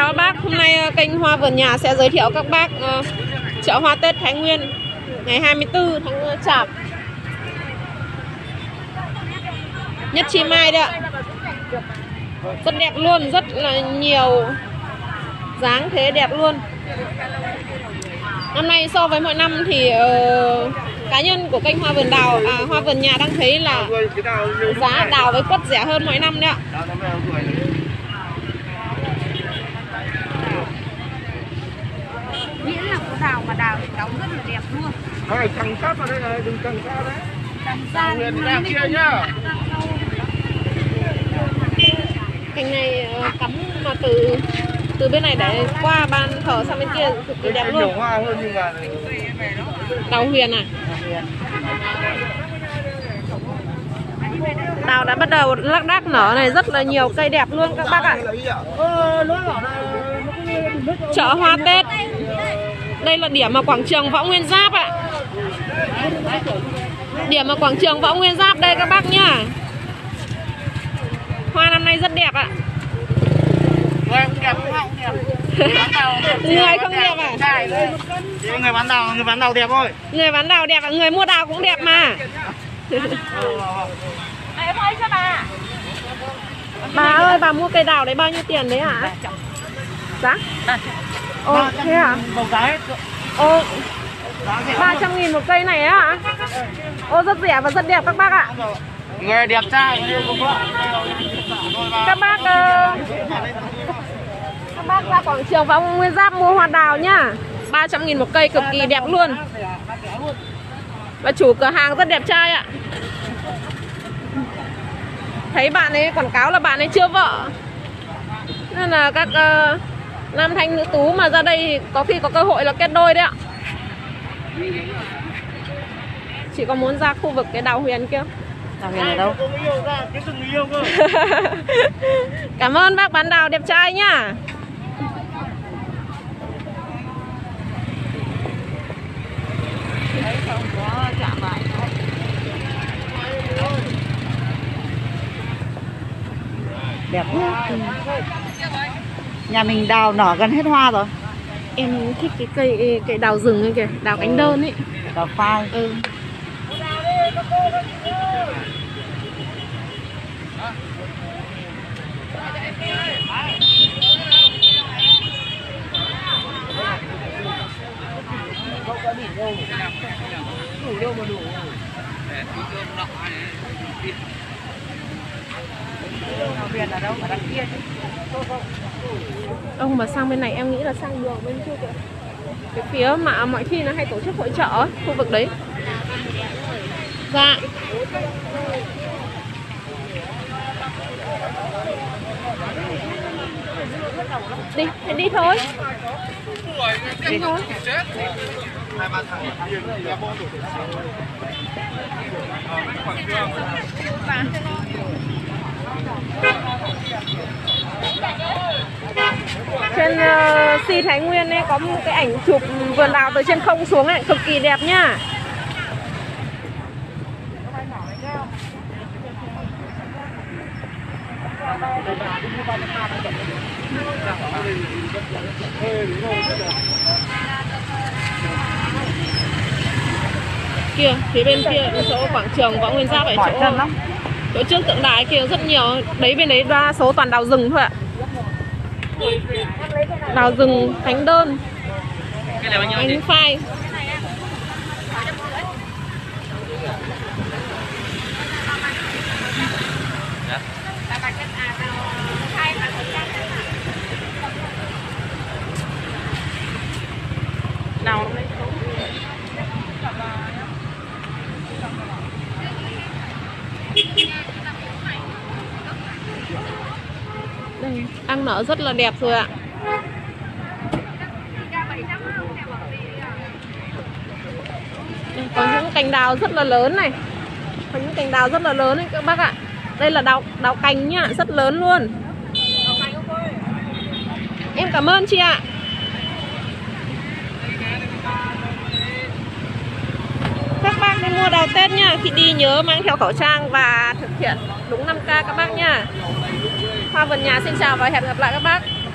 chào bác, hôm nay kênh Hoa Vườn Nhà sẽ giới thiệu các bác chợ hoa Tết Thái Nguyên ngày 24 tháng Chạp. Nhất chi mai đấy ạ. Rất đẹp luôn, rất là nhiều dáng thế đẹp luôn. Năm nay so với mọi năm thì cá nhân của kênh Hoa Vườn Nhà đang thấy là giá đào với quất rẻ hơn mọi năm đấy ạ. Miễn là có đào mà đào thì đóng rất là đẹp luôn. Thôi căng sát vào đây này, đừng căng xa đấy. Căng xa đào kia nhá. Cành này cắm mà từ bên này để qua ban thờ sang bên kia cực kỳ đẹp luôn. Nhiều hoa hơn nhưng mà Đào huyền à? Đào đã bắt đầu lác đác nở này, rất là nhiều cây đẹp luôn các bác ạ. Chợ hoa Tết. Đây là điểm ở quảng trường Võ Nguyên Giáp ạ. Điểm ở quảng trường Võ Nguyên Giáp đây các bác nhá. Hoa năm nay rất đẹp ạ. người không đẹp không đẹp. Người không đẹp à? Người bán đào đẹp thôi. Người bán đào đẹp à? Người mua đào cũng đẹp mà. em ơi cho bà. Bà ơi, bà mua cây đào đấy bao nhiêu tiền đấy hả? Giá? Ồ, thế hả? Ồ, 300.000 một cây này á hả? Ô, rất rẻ và rất đẹp các bác ạ. Người đẹp trai. Các bác ra quảng trường Võ Nguyên Giáp mua hoa đào nhá. 300.000 một cây, cực kỳ đẹp luôn. Và chủ cửa hàng rất đẹp trai ạ. Thấy bạn ấy quảng cáo là bạn ấy chưa vợ, nên là các nam thanh nữ tú mà ra đây có khi có cơ hội là kết đôi đấy ạ. Chị có muốn ra khu vực cái đào huyền kia? Đào huyền ở đâu? Cảm ơn bác bán đào đẹp trai nhá. Đẹp quá. Nhà mình đào nở gần hết hoa rồi. Em thích cái cây đào rừng ấy kìa, đào cánh đơn ấy. Đào phai. Ừ. Huyền ở đâu? Ở đằng kia chứ. Ông mà sang bên này em nghĩ là sang đường bên kia kìa. Cái phía mà mọi khi nó hay tổ chức hội chợ ấy, khu vực đấy. Dạ. Đi, hãy đi thôi. Đi thôi. Trên Si Thái Nguyên ấy có một cái ảnh chụp vườn đào từ trên không xuống ấy, cực kỳ đẹp nhá. Kia, phía bên kia chỗ quảng trường Võ Nguyên Giáp ở chỗ trước tượng đài kia rất nhiều. Đấy, bên đấy đa số toàn đào rừng thôi ạ. Đào rừng, cánh đơn, cánh phai. Nào đây, đang nở rất là đẹp rồi ạ. Đây, có những cành đào rất là lớn này. Có những cành đào rất là lớn đấy các bác ạ. Đây là đào cành nhá, rất lớn luôn. Em cảm ơn chị ạ. Các bác đi mua đào Tết nha, khi đi nhớ mang theo khẩu trang và thực hiện đúng 5K các bác nha. Hoa Vườn Nhà xin chào và hẹn gặp lại các bác.